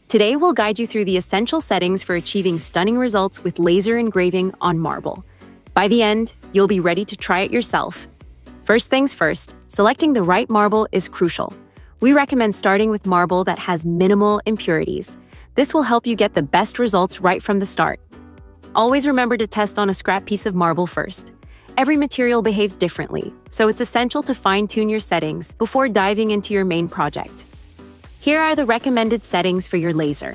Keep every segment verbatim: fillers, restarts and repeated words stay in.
Today, we'll guide you through the essential settings for achieving stunning results with laser engraving on marble. By the end, you'll be ready to try it yourself. First things first, selecting the right marble is crucial. We recommend starting with marble that has minimal impurities. This will help you get the best results right from the start. Always remember to test on a scrap piece of marble first. Every material behaves differently, so it's essential to fine-tune your settings before diving into your main project. Here are the recommended settings for your laser.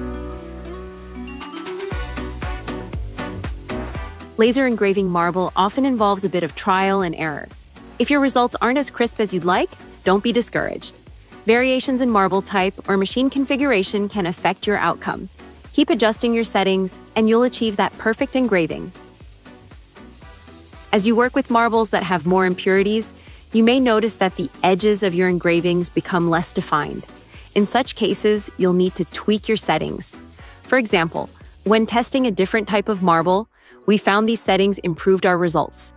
Laser engraving marble often involves a bit of trial and error. If your results aren't as crisp as you'd like, don't be discouraged. Variations in marble type or machine configuration can affect your outcome. Keep adjusting your settings, and you'll achieve that perfect engraving. As you work with marbles that have more impurities, you may notice that the edges of your engravings become less defined. In such cases, you'll need to tweak your settings. For example, when testing a different type of marble, we found these settings improved our results.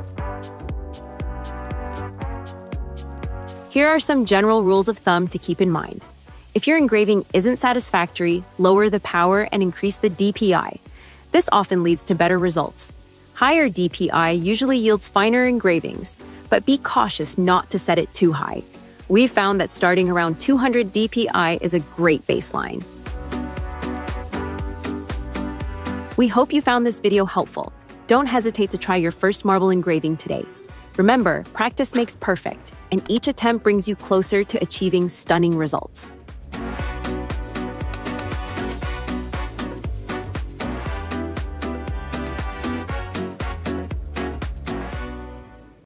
Here are some general rules of thumb to keep in mind. If your engraving isn't satisfactory, lower the power and increase the D P I. This often leads to better results. Higher D P I usually yields finer engravings, but be cautious not to set it too high. We've found that starting around two hundred D P I is a great baseline. We hope you found this video helpful. Don't hesitate to try your first marble engraving today. Remember, practice makes perfect, and each attempt brings you closer to achieving stunning results.